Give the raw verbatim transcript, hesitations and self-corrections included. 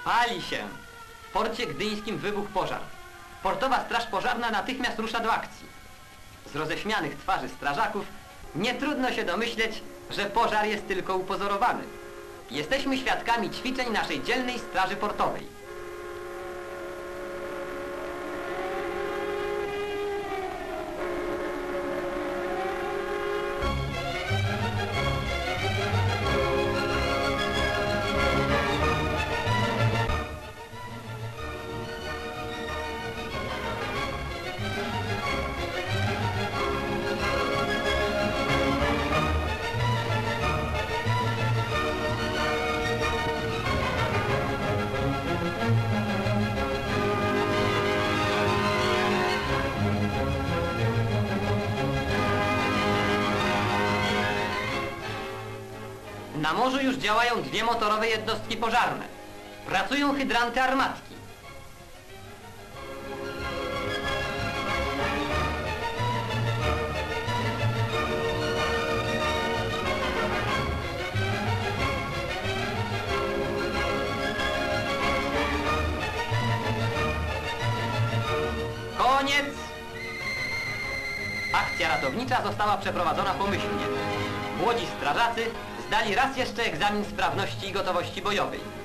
Pali się. W porcie gdyńskim wybuchł pożar. Portowa Straż Pożarna natychmiast rusza do akcji. Z roześmianych twarzy strażaków nie trudno się domyśleć, że pożar jest tylko upozorowany. Jesteśmy świadkami ćwiczeń naszej dzielnej Straży Portowej. Na morzu już działają dwie motorowe jednostki pożarne. Pracują hydranty armatki. Koniec! Akcja ratownicza została przeprowadzona pomyślnie. Młodzi strażacy zdali raz jeszcze egzamin sprawności i gotowości bojowej.